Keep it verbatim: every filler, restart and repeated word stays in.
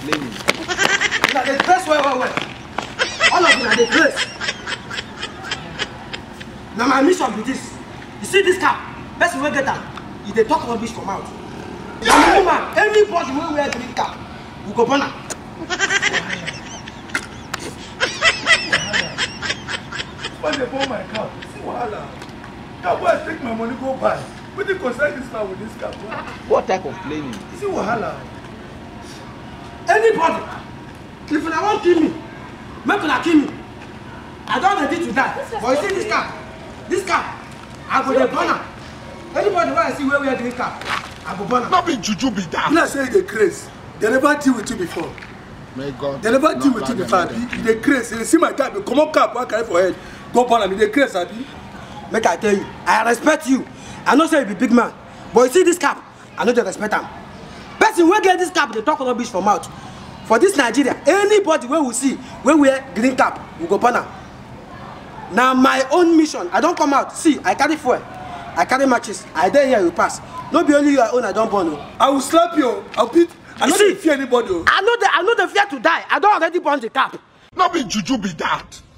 complaining. Now they dress well, well, well. All of you are the dress. Now my mission be this. You see this cap? Person will get am. If they talk rubbish from out. Now woman, anybody will wear green cap, we go burn am. When they burn my cap, see wahala. That boy take my money go buy. What do you concern this man with this cap? What are complaining? See wahala. Anybody, if you want kill me, make una kill me. I don't ready to die. But you see this cap, this cap, I go dey burn am. Anybody wey I see wey wear green cap, I go burn am. Not be juju be that. You know say the craze. They never deal with you before. May God. They never deal with you before. They craze. They see my cap, come on cap, one carry for head, go burn am. They craze, abi. Make I tell you, I respect you. I know say you be big man, but you see this cap, I know they respect am. Person wey get this cap, they talk rubbish for mouth. For this Nigeria, anybody wey we see wey wear green cap, we go burn am. Now my own mission, I don't come out. See, I carry fuel, I carry matches. I dey here, you pass. No be only your own, I don't burn. No. I will slap you. I'll beat. I don't fear anybody. I know the, I know the fear to die. I don't already burn the cap. Not be juju be that.